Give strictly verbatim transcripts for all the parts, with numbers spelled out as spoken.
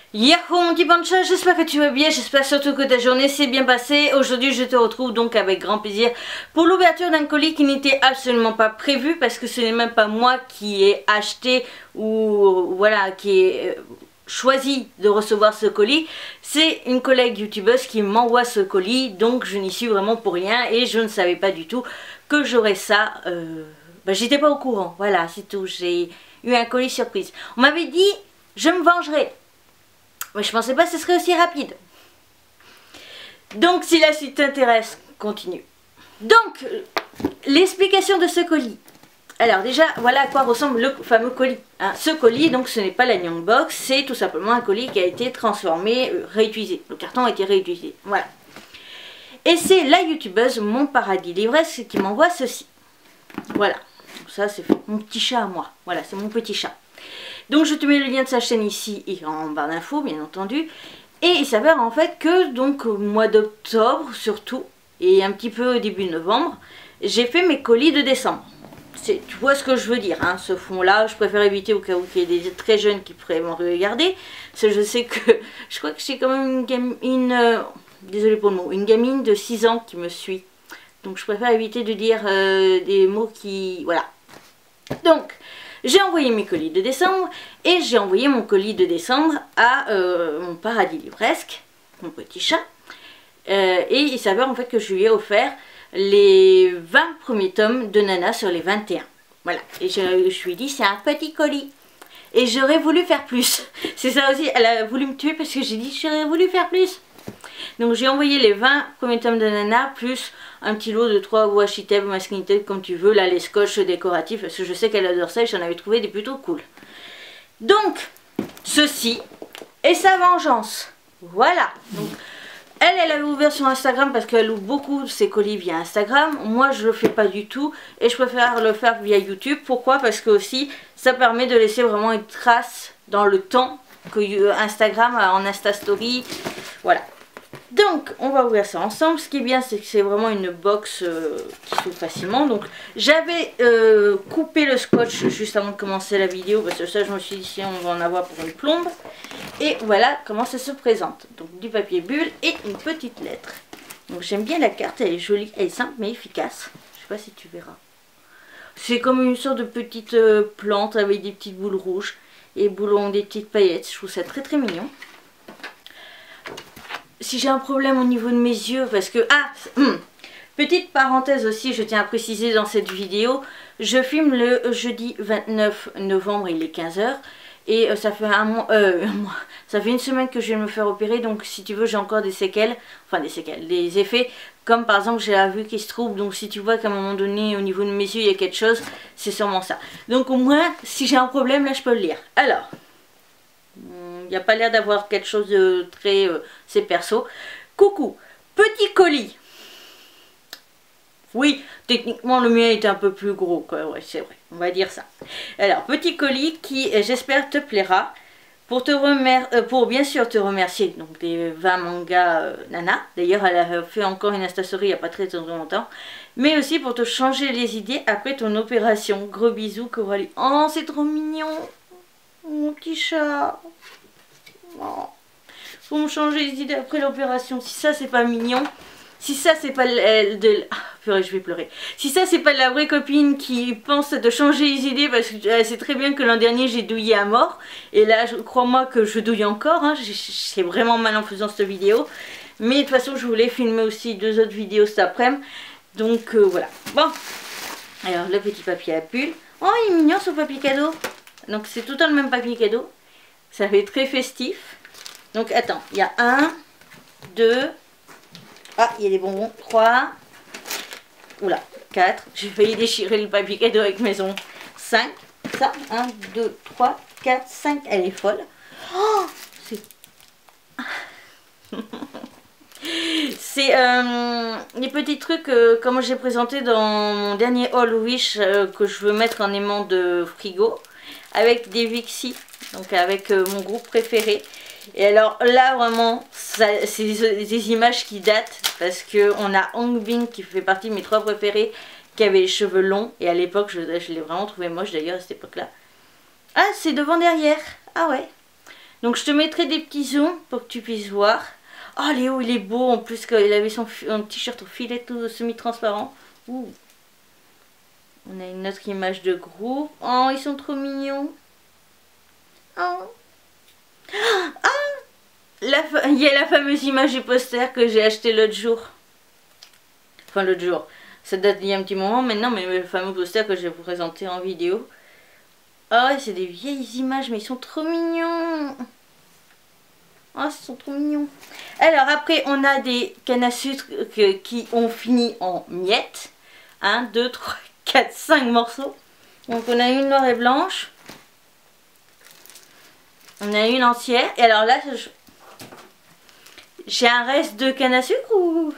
Yahoo mon petit pancha, j'espère que tu vas bien, j'espère surtout que ta journée s'est bien passée. Aujourd'hui je te retrouve donc avec grand plaisir pour l'ouverture d'un colis qui n'était absolument pas prévu, parce que ce n'est même pas moi qui ai acheté ou voilà qui ai choisi de recevoir ce colis. C'est une collègue youtubeuse qui m'envoie ce colis, donc je n'y suis vraiment pour rien et je ne savais pas du tout que j'aurais ça. Euh... Ben, j'étais pas au courant, voilà c'est tout, j'ai eu un colis surprise. On m'avait dit je me vengerai. Mais je pensais pas que ce serait aussi rapide. Donc si la suite t'intéresse, continue. Donc, l'explication de ce colis. Alors déjà, voilà à quoi ressemble le fameux colis. Hein, ce colis, donc ce n'est pas la Young Box, c'est tout simplement un colis qui a été transformé, euh, réutilisé. Le carton a été réutilisé, voilà. Et c'est la youtubeuse Mon Paradis Livresse qui m'envoie ceci. Voilà, ça c'est mon petit chat à moi. Voilà, c'est mon petit chat. Donc je te mets le lien de sa chaîne ici et en barre d'infos bien entendu. Et il s'avère en fait que donc au mois d'octobre surtout et un petit peu au début novembre, j'ai fait mes colis de décembre. Tu vois ce que je veux dire, hein, ce fond là, je préfère éviter au cas où il y ait des très jeunes qui pourraient me regarder. Parce que je sais que, je crois que j'ai quand même une gamine, euh, désolé pour le mot, une gamine de six ans qui me suit. Donc je préfère éviter de dire euh, des mots qui, voilà. Donc, j'ai envoyé mes colis de décembre et j'ai envoyé mon colis de décembre à euh, Mon Paradis Livresque, mon petit chat. Euh, et il s'avère en fait que je lui ai offert les vingt premiers tomes de Nana sur les vingt et un. Voilà, et je, je lui ai dit c'est un petit colis. Et j'aurais voulu faire plus. C'est ça aussi, elle a voulu me tuer parce que j'ai dit j'aurais voulu faire plus. Donc j'ai envoyé les vingt premiers tomes de Nana plus un petit lot de trois washi tape, masking tape comme tu veux, là les scotch décoratifs parce que je sais qu'elle adore ça et j'en avais trouvé des plutôt cool. Donc ceci est sa vengeance. Voilà. Donc elle, elle avait ouvert sur Instagram parce qu'elle ouvre beaucoup ses colis via Instagram. Moi je le fais pas du tout et je préfère le faire via YouTube. Pourquoi? Parce que aussi ça permet de laisser vraiment une trace dans le temps que Instagram a en Insta Story. Voilà. Donc on va ouvrir ça ensemble. Ce qui est bien c'est que c'est vraiment une box euh, qui s'ouvre facilement. Donc j'avais euh, coupé le scotch juste avant de commencer la vidéo parce que ça je me suis dit si on va en avoir pour une plombe. Et voilà comment ça se présente. Donc du papier bulle et une petite lettre. Donc j'aime bien la carte, elle est jolie, elle est simple mais efficace. Je sais pas si tu verras. C'est comme une sorte de petite euh, plante avec des petites boules rouges et boulons, des petites paillettes. Je trouve ça très très mignon. Si j'ai un problème au niveau de mes yeux, parce que... Ah hum, petite parenthèse aussi, je tiens à préciser dans cette vidéo, je filme le jeudi vingt-neuf novembre, il est quinze heures, et euh, ça fait un mois, euh, un mois, ça fait une semaine que je vais me faire opérer, donc si tu veux j'ai encore des séquelles, enfin des séquelles, des effets, comme par exemple j'ai la vue qui se trouble, donc si tu vois qu'à un moment donné au niveau de mes yeux il y a quelque chose, c'est sûrement ça. Donc au moins, si j'ai un problème là je peux le lire. Alors... il n'y a pas l'air d'avoir quelque chose de très... Euh, c'est perso. Coucou, petit colis. Oui, techniquement le mien est un peu plus gros, quoi. Ouais, c'est vrai, on va dire ça. Alors, petit colis qui, j'espère, te plaira. Pour, te remer euh, pour bien sûr te remercier donc des vingt mangas euh, Nana. D'ailleurs, elle a fait encore une Insta Story il n'y a pas très longtemps. Mais aussi pour te changer les idées après ton opération. Gros bisous, Coralie. Oh, c'est trop mignon. Mon petit chat. Oh. Faut me changer les idées après l'opération. Si ça c'est pas mignon, si ça c'est pas de... Ah, purée, je vais pleurer. Si ça c'est pas la vraie copine qui pense de changer les idées, parce que elle sait très bien que l'an dernier j'ai douillé à mort. Et là, crois-moi que je douille encore. Hein. J'ai vraiment mal en faisant cette vidéo. Mais de toute façon, je voulais filmer aussi deux autres vidéos cet après-midi. Donc euh, voilà. Bon. Alors, le petit papier à pull. Oh, il est mignon ce papier cadeau. Donc c'est tout dans le même papier cadeau. Ça fait très festif. Donc attends, il y a un, deux, ah il y a des bonbons, trois, oula, quatre, j'ai failli déchirer le papier cadeau avec mes ongles, cinq, ça, un, deux, trois, quatre, cinq, elle est folle. Oh, c'est... C'est euh, des petits trucs euh, comme j'ai présenté dans mon dernier haul Wish euh, que je veux mettre en aimant de frigo avec des Vixi, donc avec euh, mon groupe préféré. Et alors là vraiment c'est des, des images qui datent parce que on a Hong Bing qui fait partie de mes trois préférés, qui avait les cheveux longs et à l'époque je, je l'ai vraiment trouvé moche d'ailleurs à cette époque là. Ah c'est devant derrière, ah ouais. Donc je te mettrai des petits zooms pour que tu puisses voir. Oh Léo, il est beau en plus, qu'il avait son t-shirt au filet tout semi-transparent. Ouh. On a une autre image de groupe. Oh, ils sont trop mignons. Oh. Ah, la, il y a la fameuse image du poster que j'ai acheté l'autre jour. Enfin l'autre jour. Ça date d'il y a un petit moment maintenant, mais le fameux poster que je vais vous présenter en vidéo. Ah ouais, c'est des vieilles images, mais ils sont trop mignons. Oh, ils sont trop mignons. Alors après, on a des cannes à sucre qui ont fini en miettes. un, deux, trois, quatre, cinq morceaux. Donc on a une noire et blanche. On a une entière. Et alors là, j'ai un reste de canne à sucre ou...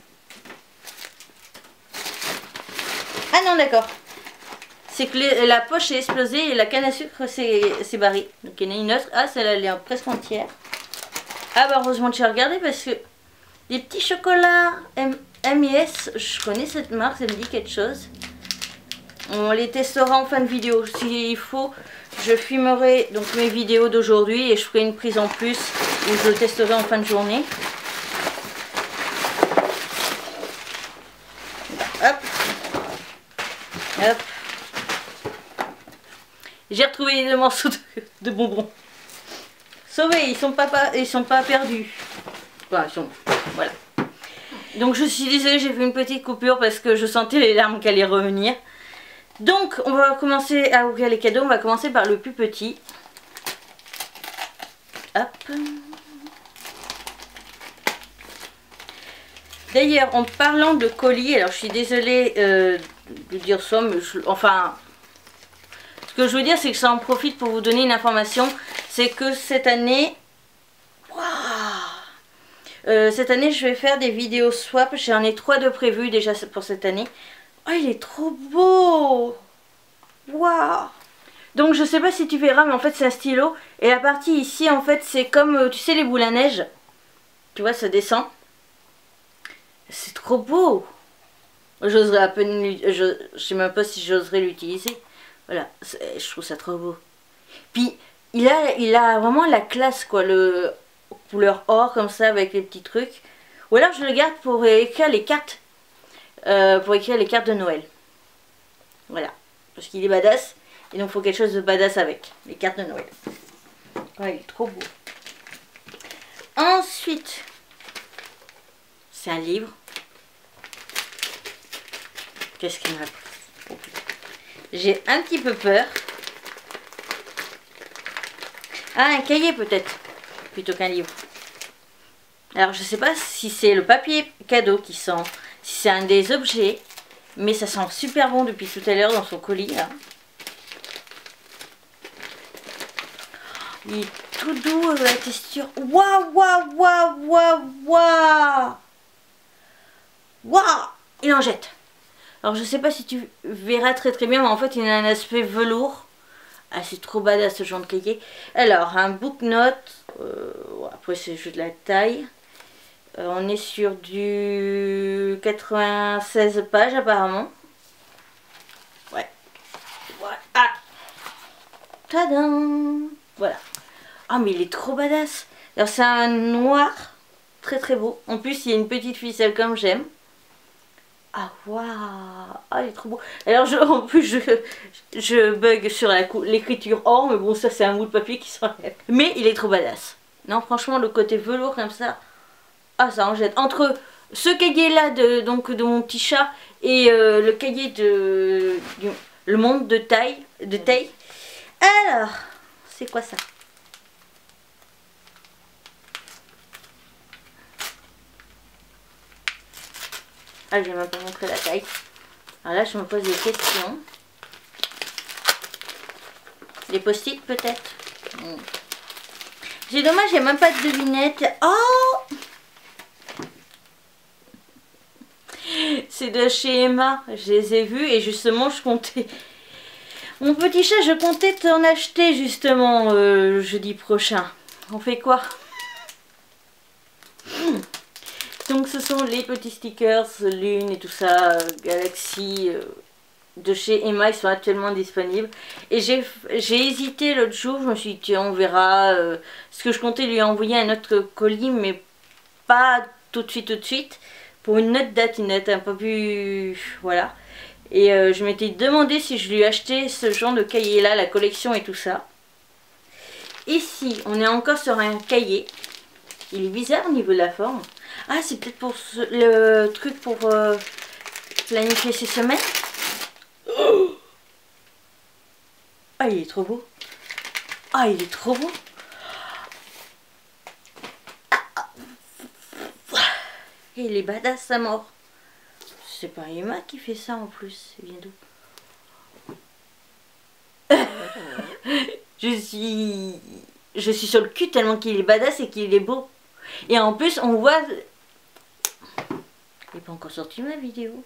Ah non, d'accord. C'est que les, la poche est explosée et la canne à sucre s'est barrée. Donc il y en a une autre. Ah, celle-là, elle est presque entière. Ah bah heureusement que j'ai regardé parce que les petits chocolats M et S, je connais cette marque, ça me dit quelque chose. On les testera en fin de vidéo. S'il faut, je filmerai donc mes vidéos d'aujourd'hui et je ferai une prise en plus où je le testerai en fin de journée. Hop. Hop. J'ai retrouvé les deux morceaux de, de bonbons. Sauvés, ils sont pas, pas ils sont pas perdus. Enfin, ils sont, voilà. Donc je suis désolée, j'ai fait une petite coupure parce que je sentais les larmes qui allaient revenir. Donc on va commencer à ouvrir les cadeaux. On va commencer par le plus petit. Hop. D'ailleurs, en parlant de colis, alors je suis désolée euh, de dire ça, mais je, enfin... Ce que je veux dire, c'est que ça en profite pour vous donner une information. C'est que cette année... Waouh, euh, cette année, je vais faire des vidéos swap. J'en ai trois de prévues déjà pour cette année. Oh, il est trop beau. Waouh. Donc, je sais pas si tu verras, mais en fait, c'est un stylo. Et la partie ici, en fait, c'est comme, tu sais, les boules à neige. Tu vois, ça descend. C'est trop beau. J'oserais à peine... Je, je sais même pas si j'oserais l'utiliser. Voilà, je trouve ça trop beau. Puis, il a, il a vraiment la classe, quoi, le couleur or, comme ça, avec les petits trucs. Ou alors, je le garde pour écrire les cartes, euh, pour écrire les cartes de Noël. Voilà, parce qu'il est badass, et donc il faut quelque chose de badass avec, les cartes de Noël. Ouais, il est trop beau. Ensuite, c'est un livre. Qu'est-ce qu'il m'a pris? Oh, putain. J'ai un petit peu peur. Ah, un cahier peut-être, plutôt qu'un livre. Alors, je sais pas si c'est le papier cadeau qui sent, si c'est un des objets, mais ça sent super bon depuis tout à l'heure dans son colis, là. Il est tout doux avec la texture. Waouh, waouh, waouh, waouh, waouh. Waouh, il en jette. Alors je sais pas si tu verras très très bien, mais en fait il a un aspect velours. Ah, c'est trop badass ce genre de cahier. Alors un book note, euh, après c'est juste de la taille. Euh, on est sur du quatre-vingt-seize pages apparemment. Ouais. Voilà. Ah. Tadam. Voilà. Ah, mais il est trop badass. Alors c'est un noir très très beau. En plus il y a une petite ficelle comme j'aime. Ah, waouh, ah, il est trop beau. Alors, je, en plus, je, je bug sur l'écriture or, mais bon, ça, c'est un bout de papier qui s'enlève. Mais il est trop badass. Non, franchement, le côté velours comme ça, ah, ça en jette. Entre ce cahier-là, de, donc, de mon petit chat, et euh, le cahier de du, Le Monde de taille, de taille. Alors, c'est quoi ça? Ah, je vais même pas montrer la taille. Alors là, je me pose des questions. Des post-it peut-être. Mmh. C'est dommage, il n'y a même pas de devinette. Oh! C'est de chez Emma. Je les ai vus et justement, je comptais... Mon petit chat, je comptais t'en acheter justement euh, jeudi prochain. On fait quoi? mmh. Donc ce sont les petits stickers, Lune et tout ça, euh, Galaxy, euh, de chez Emma, ils sont actuellement disponibles. Et j'ai hésité l'autre jour, je me suis dit tiens on verra, euh, parce que je comptais lui envoyer un autre colis, mais pas tout de suite tout de suite, pour une autre date, une date un peu plus... voilà. Et euh, je m'étais demandé si je lui achetais ce genre de cahier là, la collection et tout ça. Ici, on est encore sur un cahier. Il est bizarre au niveau de la forme. Ah, c'est peut-être pour ce, le truc pour euh, planifier ses semaines. Oh, ah, il est trop beau. Ah, il est trop beau. Et il est badass à mort. C'est pas Emma qui fait ça en plus. C'est bien d'où? Je suis... Je suis sur le cul tellement qu'il est badass et qu'il est beau. Et en plus, on voit... Il n'est pas encore sorti ma vidéo.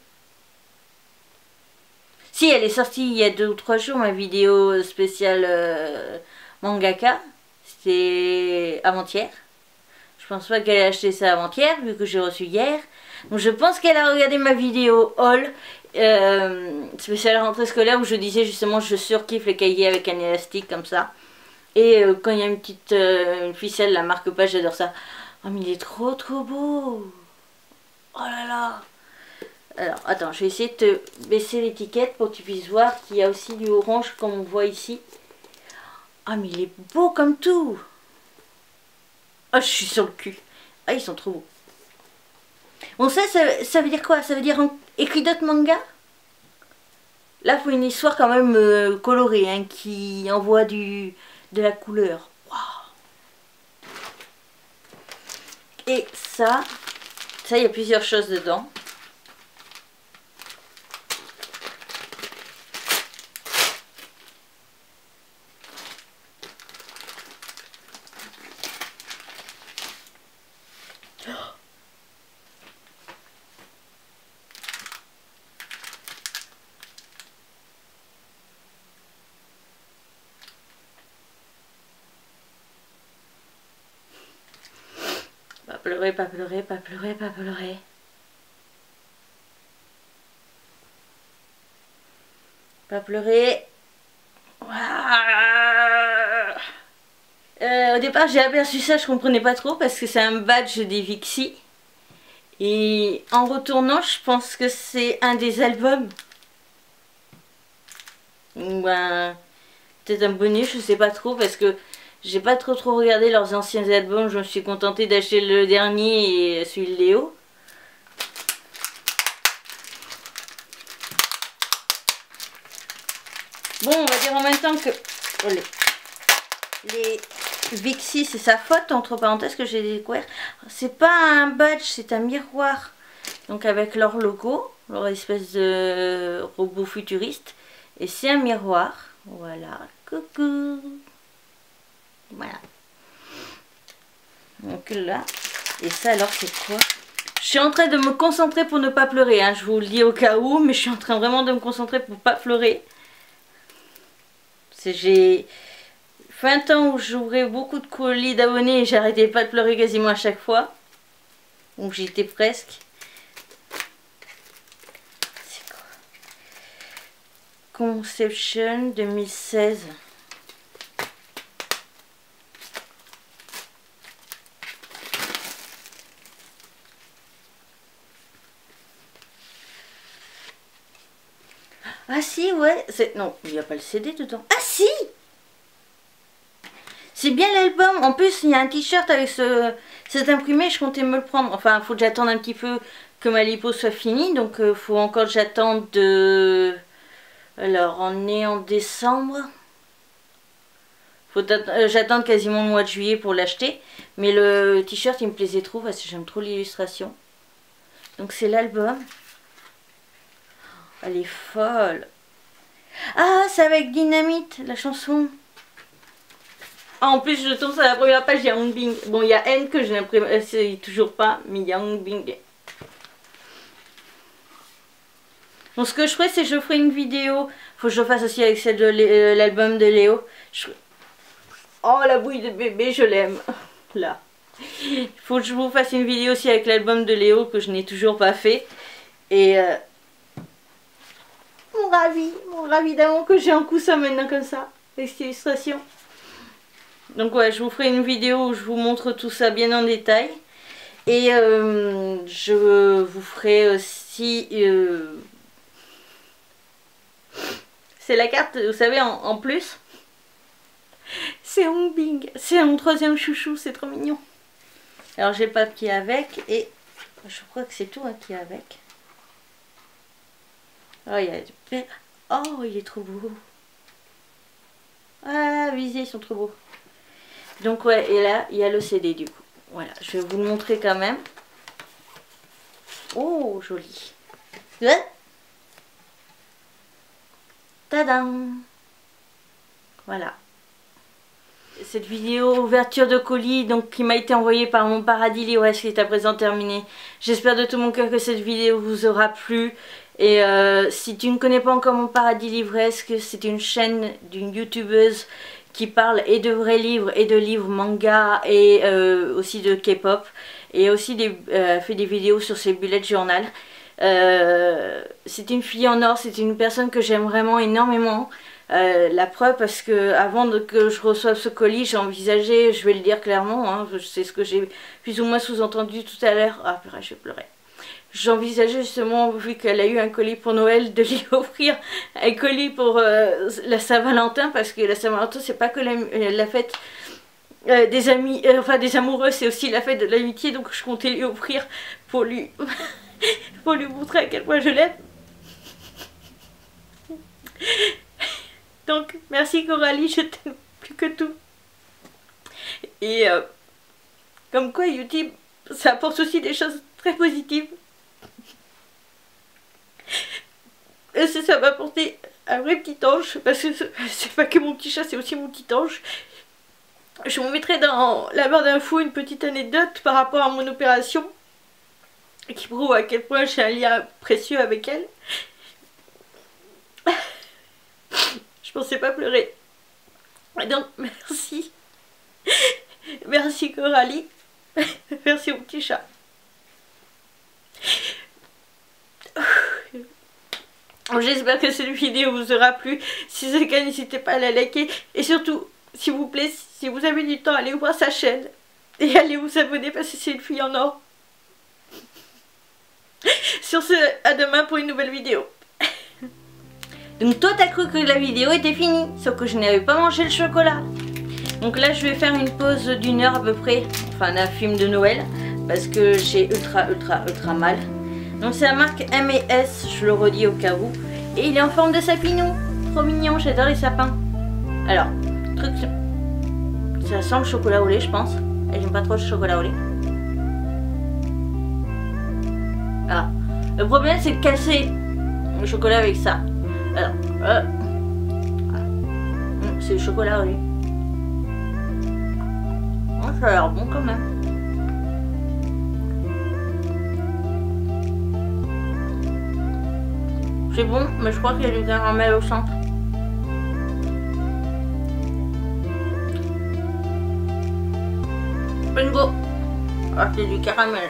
Si, elle est sortie il y a deux ou trois jours, ma vidéo spéciale euh, mangaka. C'était avant-hier. Je pense pas qu'elle ait acheté ça avant-hier, vu que j'ai reçu hier. Donc je pense qu'elle a regardé ma vidéo haul euh, spéciale rentrée scolaire où je disais justement je surkiffe les cahiers avec un élastique comme ça. Et euh, quand il y a une petite euh, une ficelle, la marque pas, j'adore ça. Oh mais il est trop trop beau. Oh là là. Alors attends, je vais essayer de te baisser l'étiquette pour que tu puisses voir qu'il y a aussi du orange comme on voit ici. Ah mais il est beau comme tout. Ah, je suis sur le cul. Ah, ils sont trop beaux. Bon, ça, ça, ça veut dire quoi? Ça veut dire en... écrit d'autres mangas? Là, il faut une histoire quand même euh, colorée, hein, qui envoie du, de la couleur. Waouh. Et ça, ça, il y a plusieurs choses dedans. Pas pleurer, pas pleurer, pas pleurer, pas pleurer. Pas pleurer. Euh, au départ, j'ai aperçu ça, je comprenais pas trop parce que c'est un badge des Vixi. Et en retournant, je pense que c'est un des albums. Ou ben, peut-être un bonus, je sais pas trop parce que j'ai pas trop trop regardé leurs anciens albums. Je me suis contentée d'acheter le dernier et celui de Léo. Bon, on va dire en même temps que oh, les, les Vixi, c'est sa faute, entre parenthèses, que j'ai découvert. C'est pas un badge, c'est un miroir. Donc avec leur logo, leur espèce de robot futuriste. Et c'est un miroir. Voilà. Coucou. Voilà. Donc là. Et ça alors c'est quoi? Je suis en train de me concentrer pour ne pas pleurer. Hein. Je vous le dis au cas où. Mais je suis en train vraiment de me concentrer pour pas pleurer. J'ai fait un temps où j'ouvrais beaucoup de colis d'abonnés et j'arrêtais pas de pleurer quasiment à chaque fois. Donc j'étais presque. C'est quoi? Conception deux mille seize. Ah si, ouais. Non, il n'y a pas le C D dedans. Ah si! C'est bien l'album. En plus, il y a un t-shirt avec ce, cet imprimé. Je comptais me le prendre. Enfin, il faut que j'attende un petit peu que ma lipo soit finie. Donc, il euh, faut encore que j'attende de... Alors, on est en décembre. Faut euh, j'attends quasiment le mois de juillet pour l'acheter. Mais le t-shirt, il me plaisait trop parce que j'aime trop l'illustration. Donc, c'est l'album. Elle est folle. Ah, c'est avec Dynamite, la chanson. Ah, en plus, je tombe sur la première page, il y a Bing. Bon, il y a N que je n'imprime toujours pas, mais il y a Bing. Bon, ce que je ferai, c'est que je ferai une vidéo. Faut que je le fasse aussi avec celle de l'album de Léo. Je... Oh, la bouille de bébé, je l'aime. Là. Il faut que je vous fasse une vidéo aussi avec l'album de Léo que je n'ai toujours pas fait. Et... Euh... mon ravi, mon ravi d'amour que j'ai en coussin maintenant comme ça, avec cette illustration. Donc ouais, je vous ferai une vidéo où je vous montre tout ça bien en détail. Et euh, je vous ferai aussi... Euh... C'est la carte, vous savez, en, en plus. C'est Hongbing, c'est mon troisième chouchou, c'est trop mignon. Alors j'ai le papier avec et je crois que c'est tout hein, qui est avec. Oh, il y a du... oh, il est trop beau. Ah, visés, ils sont trop beaux. Donc ouais, et là, il y a le C D du coup. Voilà, je vais vous le montrer quand même. Oh, joli. Ouais. Tadam. Voilà. Cette vidéo ouverture de colis donc qui m'a été envoyée par mon paradis livresque est à présent terminée. J'espère de tout mon cœur que cette vidéo vous aura plu. Et euh, si tu ne connais pas encore mon paradis livresque, c'est une chaîne d'une youtubeuse qui parle et de vrais livres et de livres manga et euh, aussi de K-pop. Et aussi des, euh, fait des vidéos sur ses bullet journal. Euh, c'est une fille en or, c'est une personne que j'aime vraiment énormément. Euh, la preuve parce que avant de, que je reçoive ce colis, j'ai envisagé, je vais le dire clairement, hein, c'est ce que j'ai plus ou moins sous-entendu tout à l'heure. Ah purée, je vais pleurer. J'envisageais justement, vu qu'elle a eu un colis pour Noël, de lui offrir un colis pour euh, la Saint-Valentin, parce que la Saint-Valentin c'est pas que la, la fête euh, des amis, euh, enfin des amoureux, c'est aussi la fête de l'amitié, donc je comptais lui offrir pour lui, pour lui montrer à quel point je l'aime. Donc, merci Coralie, je t'aime plus que tout. Et euh, comme quoi YouTube, ça apporte aussi des choses très positives. Et ça m'a apporté un vrai petit ange, parce que c'est pas que mon petit chat, c'est aussi mon petit ange. Je vous mettrai dans la barre d'infos une petite anecdote par rapport à mon opération, qui prouve à quel point j'ai un lien précieux avec elle. Je pensais pas pleurer. Donc merci. Merci Coralie. Merci mon petit chat. J'espère que cette vidéo vous aura plu. Si c'est le cas, n'hésitez pas à la liker. Et surtout, s'il vous plaît, si vous avez du temps, allez voir sa chaîne. Et allez vous abonner parce que c'est une fille en or. Sur ce, à demain pour une nouvelle vidéo. Donc toi t'as cru que la vidéo était finie, sauf que je n'avais pas mangé le chocolat. Donc là je vais faire une pause d'une heure à peu près, enfin d'un film de Noël, parce que j'ai ultra ultra ultra mal. Donc c'est la marque M et S, je le redis au cas où. Et il est en forme de sapinou, trop mignon, j'adore les sapins. Alors, truc, ça sent le chocolat au lait je pense, et j'aime pas trop le chocolat au lait. Ah, le problème c'est de casser le chocolat avec ça. Alors, euh, mmh, c'est le chocolat au lait. Oh, ça a l'air bon quand même. C'est bon, mais je crois qu'il y a du caramel au centre. Bingo! Ah, c'est du caramel.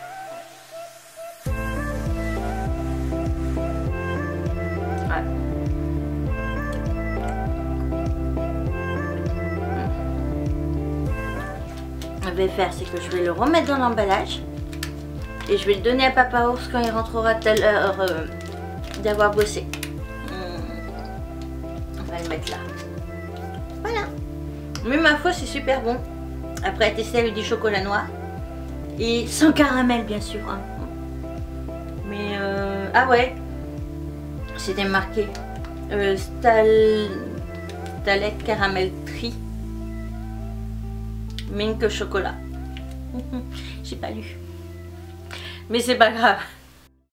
Je vais faire, c'est que je vais le remettre dans l'emballage et je vais le donner à Papa Ours quand il rentrera tout à l'heure euh, d'avoir bossé. On va le mettre là. Voilà. Mais ma foi, c'est super bon. Après tester avec du chocolat noir et sans caramel bien sûr. Hein. Mais euh, ah ouais, c'était marqué euh, Stal... Stalette Caramel Tri. Mink chocolat. J'ai pas lu. Mais c'est pas grave.